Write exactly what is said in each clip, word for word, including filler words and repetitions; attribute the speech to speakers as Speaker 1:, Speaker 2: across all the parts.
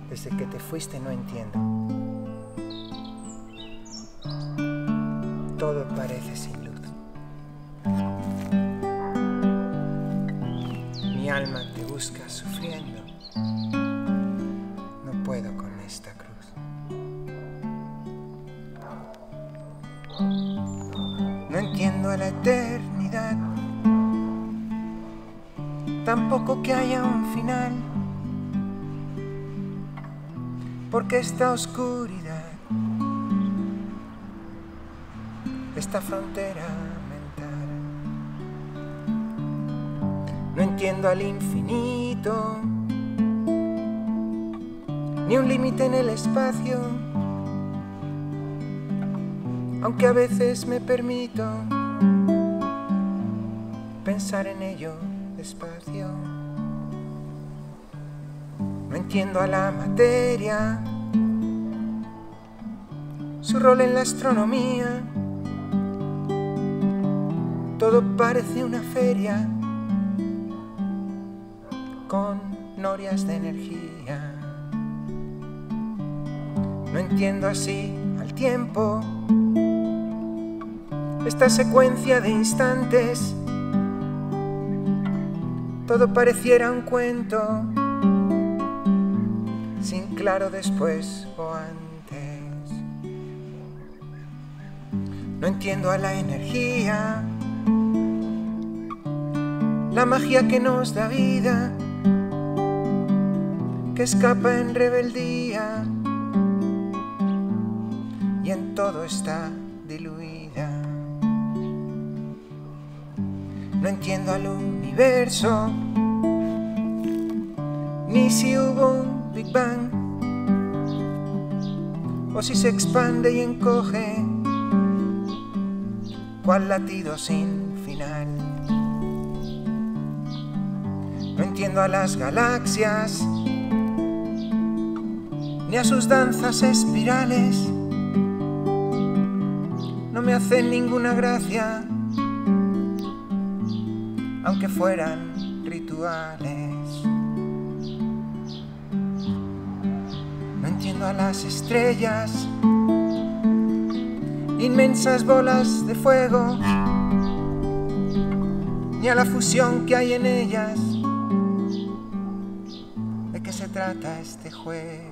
Speaker 1: Desde que te fuiste no entiendo. Todo parece sin luz. Mi alma te busca sufriendo. No puedo con esta cruz. No entiendo la eternidad, tampoco que haya un final. Porque esta oscuridad, esta frontera mental, no entiendo al infinito, ni un límite en el espacio, aunque a veces me permito pensar en ello despacio. No entiendo a la materia, su rol en la astronomía. Todo parece una feria con norias de energía. No entiendo así al tiempo, esta secuencia de instantes. Todo pareciera un cuento, sin claro después o antes. No entiendo a la energía, la magia que nos da vida, que escapa en rebeldía y en todo está diluida. No entiendo al universo, ni si hubo un Big Bang, o si se expande y encoge, cual latido sin final. No entiendo a las galaxias, ni a sus danzas espirales. No me hacen ninguna gracia, aunque fueran rituales. No entiendo a las estrellas, inmensas bolas de fuego, ni a la fusión que hay en ellas. ¿De qué se trata este juego?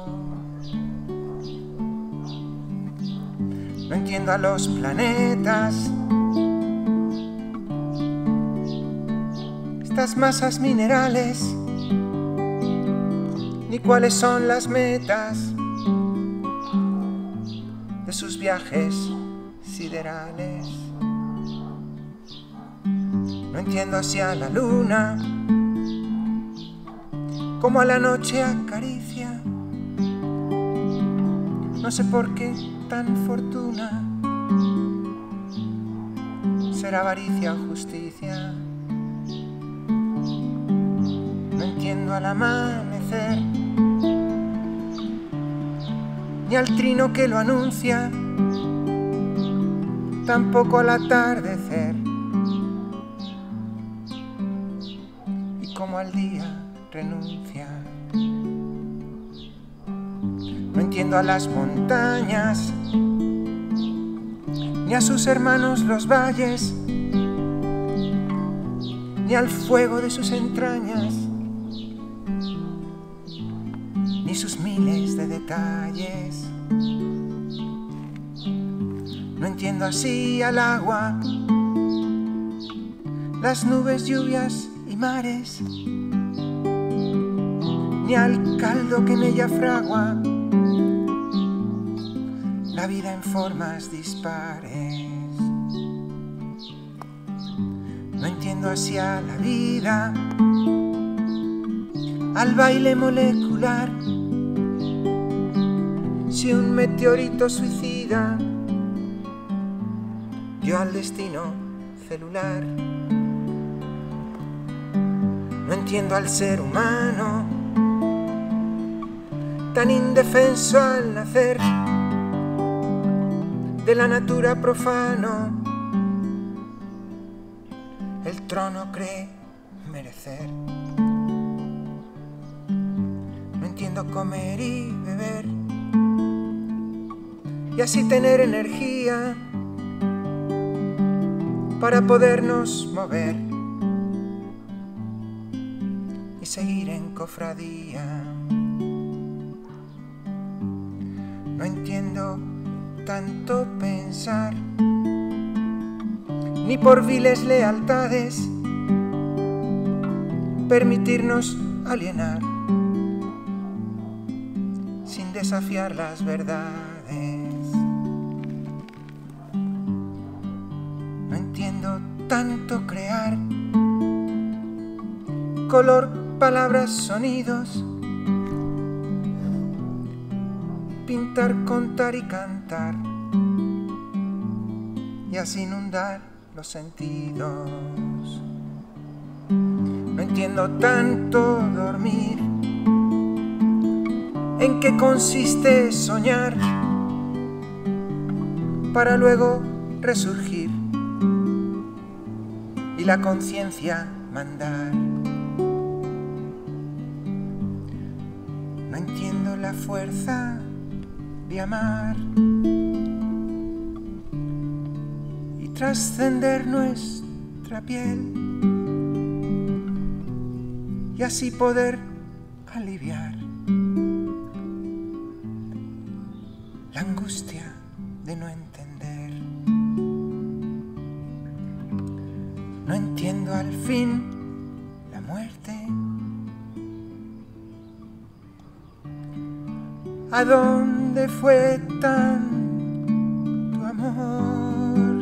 Speaker 1: No entiendo a los planetas, estas masas minerales, ni cuáles son las metas de sus viajes siderales. No entiendo hacia la luna, como a la noche acaricia. No sé por qué tan fortuna, será avaricia o justicia. No entiendo al amanecer, ni al trino que lo anuncia, tampoco al atardecer, y como al día renuncia. No entiendo a las montañas, ni a sus hermanos los valles, ni al fuego de sus entrañas, ni sus miles de detalles. No entiendo así al agua, las nubes, lluvias y mares, ni al caldo que en ella fragua la vida en formas dispares. No entiendo hacia la vida, al baile molecular, si un meteorito suicida dio al destino celular. No entiendo al ser humano, tan indefenso al nacer, de la natura profano, el trono cree merecer. No entiendo entiendo comer y beber y así tener energía para podernos mover y seguir en cofradía. No entiendo tanto pensar, ni por viles lealtades permitirnos alienar sin desafiar las verdades. No entiendo tanto crear color, palabras, sonidos, pintar, contar y cantar y así inundar los sentidos. No entiendo tanto dormir, en qué consiste soñar para luego resurgir y la conciencia mandar. No entiendo la fuerza de amar y trascender nuestra piel y así poder aliviar la angustia de no entender. No entiendo al fin la muerte, ¿a dónde fue tan tu amor?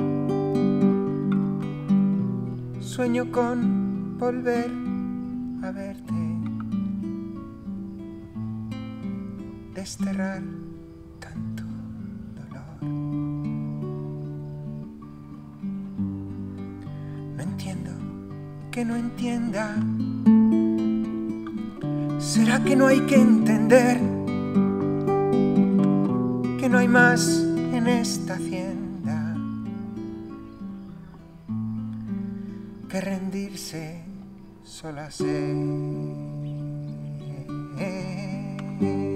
Speaker 1: Sueño con volver a verte, desterrar tanto dolor. No entiendo que no entienda. ¿Será que no hay que entender que no hay más en esta hacienda que rendirse sola sé?